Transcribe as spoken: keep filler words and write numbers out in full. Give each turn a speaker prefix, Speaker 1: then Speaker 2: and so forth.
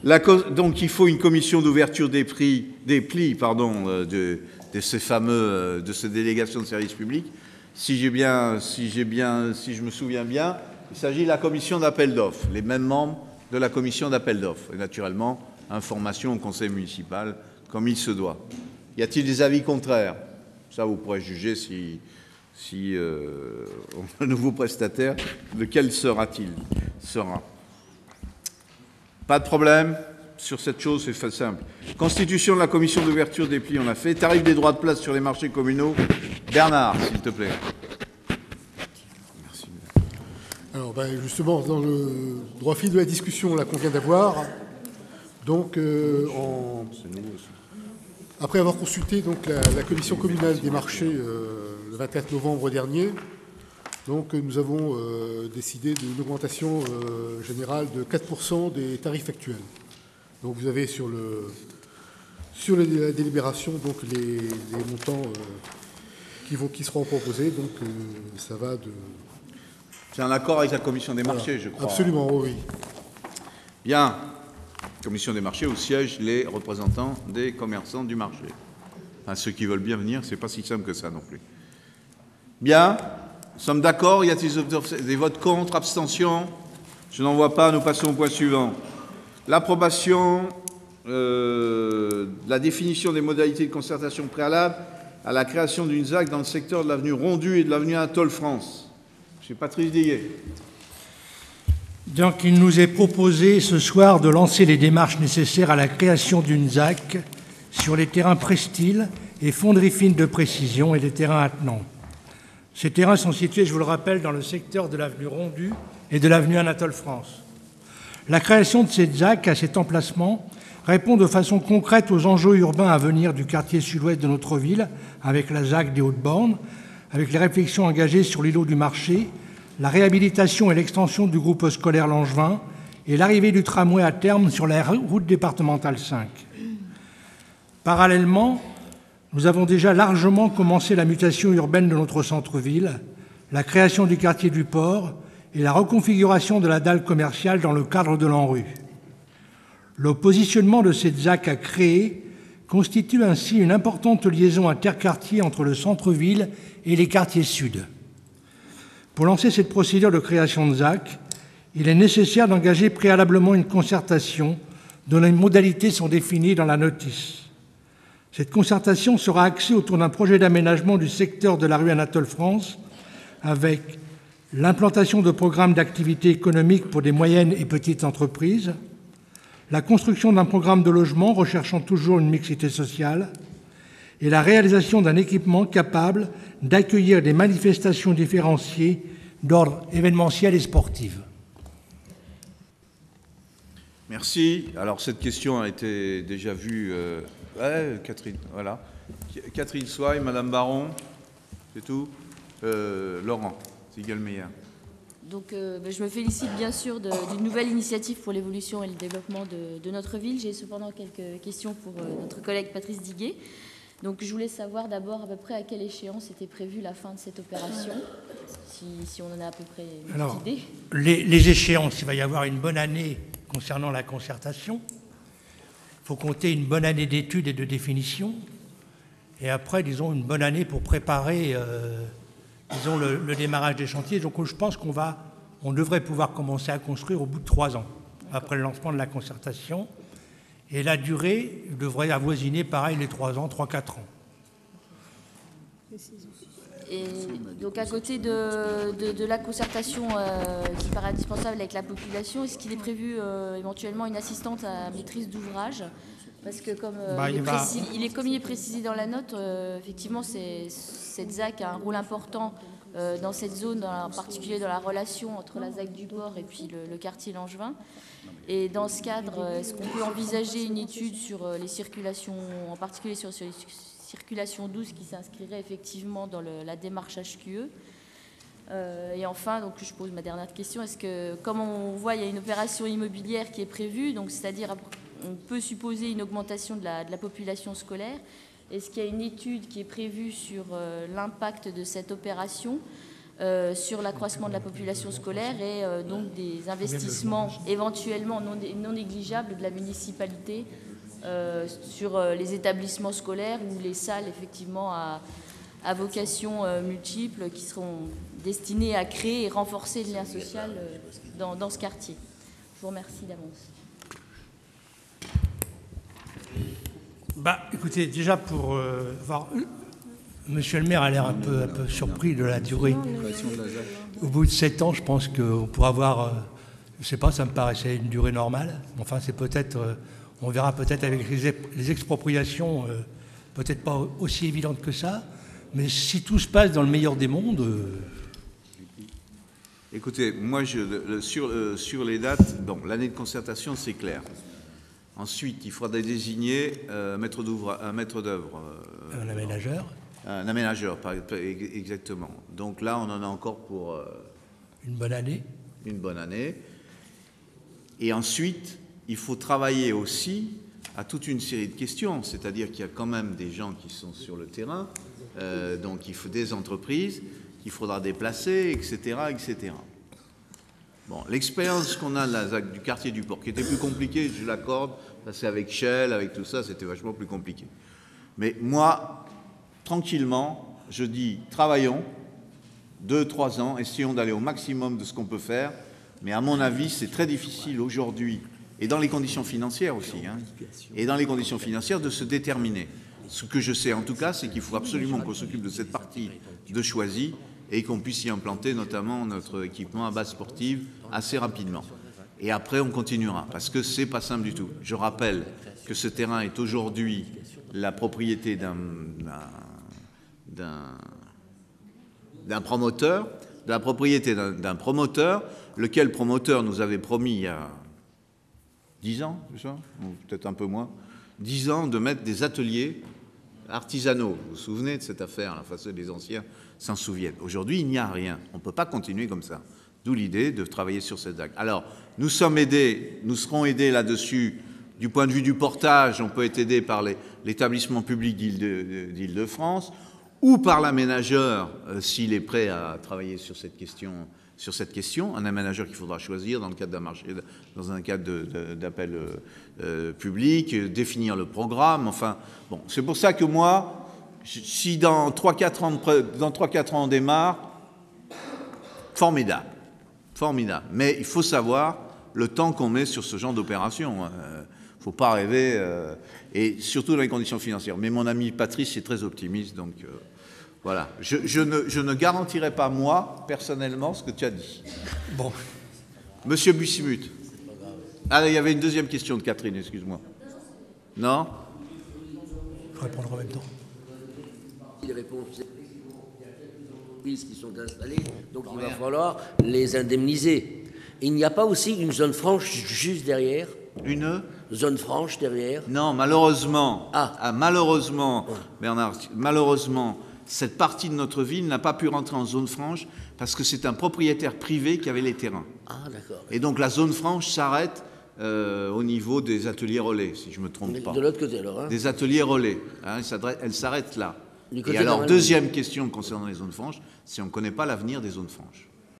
Speaker 1: La, donc il faut une commission d'ouverture des prix, des plis, pardon, de, de ces fameux, de ces délégations de services publics. Si j'ai bien, si j'ai bien, si je me souviens bien, il s'agit de la commission d'appel d'offres, les mêmes membres de la commission d'appel d'offres, et naturellement information au conseil municipal comme il se doit. Y a-t-il des avis contraires? Ça, vous pourrez juger si, si euh, on a un nouveau prestataire, lequel sera-t-il? Sera. Pas de problème sur cette chose, c'est simple. Constitution de la commission d'ouverture des plis, on l'a fait. Tarif des droits de place sur les marchés communaux. Bernard, s'il te plaît.
Speaker 2: Merci. Alors, ben, justement, dans le droit fil de la discussion là qu'on vient d'avoir, donc, euh, en... après avoir consulté donc, la, la commission communale des marchés euh, le vingt-quatre novembre dernier, donc, nous avons euh, décidé d'une augmentation euh, générale de quatre pour cent des tarifs actuels. Donc, vous avez sur, le, sur la délibération donc, les, les montants euh, qui, vont, qui seront proposés. Donc, euh, ça va de...
Speaker 1: C'est un accord avec la commission des marchés, voilà. Je crois.
Speaker 2: Absolument, oui.
Speaker 1: Bien. Commission des marchés où siègent les représentants des commerçants du marché. Enfin, ceux qui veulent bien venir, c'est pas si simple que ça non plus. Bien. Nous sommes d'accord? Y a-t-il des votes contre? Abstention? Je n'en vois pas. Nous passons au point suivant. L'approbation euh, de la définition des modalités de concertation préalable à la création d'une Z A C dans le secteur de l'avenue Rondu et de l'avenue Anatole France. Monsieur Patrice Diguet.
Speaker 3: Donc, il nous est proposé ce soir de lancer les démarches nécessaires à la création d'une Z A C sur les terrains Prestil et fonderies fines de précision et les terrains attenants. Ces terrains sont situés, je vous le rappelle, dans le secteur de l'avenue Rondu et de l'avenue Anatole France. La création de cette Z A C à cet emplacement répond de façon concrète aux enjeux urbains à venir du quartier sud-ouest de notre ville, avec la Z A C des Hautes-Bornes, avec les réflexions engagées sur l'îlot du marché, la réhabilitation et l'extension du groupe scolaire Langevin et l'arrivée du tramway à terme sur la route départementale cinq. Parallèlement, nous avons déjà largement commencé la mutation urbaine de notre centre-ville, la création du quartier du port et la reconfiguration de la dalle commerciale dans le cadre de l'ANRU. Le positionnement de cette Z A C à créer constitue ainsi une importante liaison interquartier entre le centre-ville et les quartiers sud. Pour lancer cette procédure de création de Z A C, il est nécessaire d'engager préalablement une concertation dont les modalités sont définies dans la notice. Cette concertation sera axée autour d'un projet d'aménagement du secteur de la rue Anatole France avec l'implantation de programmes d'activité économique pour des moyennes et petites entreprises, la construction d'un programme de logement recherchant toujours une mixité sociale et la réalisation d'un équipement capable d'accueillir des manifestations différenciées d'ordre événementiel et sportif.
Speaker 1: Merci. Alors, cette question a été déjà vue... Euh... Ouais, Catherine, voilà. Catherine Soye, Madame Baron, c'est tout. Euh, Laurent Ziegelmeyer.
Speaker 4: Donc, euh, ben, je me félicite bien sûr d'une nouvelle initiative pour l'évolution et le développement de, de notre ville. J'ai cependant quelques questions pour euh, notre collègue Patrice Diguet. Donc, je voulais savoir d'abord à peu près à quelle échéance était prévue la fin de cette opération, si, si on en a à peu près une
Speaker 3: Alors,
Speaker 4: petite idée.
Speaker 3: Les, les échéances, il va y avoir une bonne année concernant la concertation. Il faut compter une bonne année d'études et de définition. Et après, disons, une bonne année pour préparer, euh, disons, le, le démarrage des chantiers. Donc, je pense qu'on va, on devrait pouvoir commencer à construire au bout de trois ans, après le lancement de la concertation. Et la durée devrait avoisiner, pareil, les trois ans, trois, quatre ans.
Speaker 4: Et donc, à côté de, de, de la concertation euh, qui paraît indispensable avec la population, est-ce qu'il est prévu euh, éventuellement une assistante à maîtrise d'ouvrage? Parce que comme, euh, bah, il, est précis, va... il est, comme il est précisé dans la note, euh, effectivement, cette Z A C a un rôle important euh, dans cette zone, dans, en particulier dans la relation entre la Z A C du port et puis le, le quartier Langevin. Et dans ce cadre, est-ce qu'on peut envisager une étude sur les circulations, en particulier sur, sur les circulation douce qui s'inscrirait effectivement dans le, la démarche H Q E. Euh, et enfin, donc, je pose ma dernière question, est-ce que, comme on voit, il y a une opération immobilière qui est prévue, donc c'est-à-dire on peut supposer une augmentation de la, de la population scolaire. Est-ce qu'il y a une étude qui est prévue sur euh, l'impact de cette opération euh, sur l'accroissement de la population scolaire et euh, donc des investissements éventuellement non, non négligeables de la municipalité euh, sur euh, les établissements scolaires ou les salles effectivement à, à vocation euh, multiple qui seront destinées à créer et renforcer le lien social euh, dans, dans ce quartier. Je vous remercie d'avance.
Speaker 3: Bah, écoutez, déjà pour euh, voir, euh, Monsieur le maire a l'air un peu, un peu surpris de la durée. Au bout de sept ans, je pense qu'on pourra avoir, euh, je ne sais pas, ça me paraissait une durée normale. Enfin, c'est peut-être, euh, on verra peut-être avec les, les expropriations, euh, peut-être pas aussi évidentes que ça. Mais si tout se passe dans le meilleur des mondes. Euh...
Speaker 1: Écoutez, moi, je, le, sur, euh, sur les dates, bon, l'année de concertation, c'est clair. Ensuite, il faudra désigner euh, maître un maître d'œuvre. Euh,
Speaker 3: un aménageur.
Speaker 1: Un aménageur, exactement. Donc là, on en a encore pour... Euh,
Speaker 3: une bonne année.
Speaker 1: Une bonne année. Et ensuite, il faut travailler aussi à toute une série de questions. C'est-à-dire qu'il y a quand même des gens qui sont sur le terrain, euh, donc il faut des entreprises qu'il faudra déplacer, et cetera, et cetera. Bon, l'expérience qu'on a de la, du quartier du port, qui était plus compliqué, je l'accorde, c'est avec Shell, avec tout ça, c'était vachement plus compliqué. Mais moi, tranquillement, je dis, travaillons, deux, trois ans, essayons d'aller au maximum de ce qu'on peut faire, mais à mon avis, c'est très difficile aujourd'hui, et dans les conditions financières aussi, hein, et dans les conditions financières, de se déterminer. Ce que je sais en tout cas, c'est qu'il faut absolument qu'on s'occupe de cette partie de Choisy, et qu'on puisse y implanter notamment notre équipement à base sportive assez rapidement. Et après, on continuera, parce que c'est pas simple du tout. Je rappelle que ce terrain est aujourd'hui la propriété d'un d'un promoteur, de la propriété d'un promoteur, lequel promoteur nous avait promis il y a dix ans, c'est ça, ou peut-être un peu moins, dix ans de mettre des ateliers artisanaux. Vous vous souvenez de cette affaire, la façon des anciens s'en souviennent. Aujourd'hui, il n'y a rien. On ne peut pas continuer comme ça. D'où l'idée de travailler sur cette acte. Alors, nous sommes aidés, nous serons aidés là-dessus. Du point de vue du portage, on peut être aidé par l'établissement public d'Île-de-France ou par l'aménageur, euh, s'il est prêt à travailler sur cette question, sur cette question, un aménageur qu'il faudra choisir dans le cadre d'un marché, dans un cadre d'appel euh, euh, public, euh, définir le programme. Enfin, bon, c'est pour ça que moi, si dans trois quatre ans, dans trois quatre ans on démarre, formidable, formidable. Mais il faut savoir le temps qu'on met sur ce genre d'opération. Il euh, ne faut pas rêver, euh, et surtout dans les conditions financières. Mais mon ami Patrice est très optimiste, donc euh, voilà. Je, je, ne, je ne garantirai pas, moi, personnellement, ce que tu as dit.
Speaker 3: Bon.
Speaker 1: Monsieur Bussimut. Ah, il y avait une deuxième question de Catherine, excuse-moi. Non?
Speaker 3: Je vais répondre en même temps.
Speaker 5: Les réponses qui sont installées, donc il va falloir les indemniser. Il n'y a pas aussi une zone franche juste derrière?
Speaker 1: Une
Speaker 5: zone franche derrière?
Speaker 1: Non, malheureusement.
Speaker 5: Ah,
Speaker 1: ah malheureusement,
Speaker 5: ouais.
Speaker 1: Bernard, malheureusement, cette partie de notre ville n'a pas pu rentrer en zone franche parce que c'est un propriétaire privé qui avait les terrains.
Speaker 5: Ah, d'accord.
Speaker 1: Et donc la zone franche s'arrête euh, au niveau des ateliers relais, si je ne me trompe pas.
Speaker 5: De l'autre côté, alors. Hein. Des
Speaker 1: ateliers relais. Hein, elle s'arrête là.
Speaker 5: Du côté
Speaker 1: Et alors, deuxième question concernant les zones franches, c'est on ne connaît pas l'avenir des zones franches.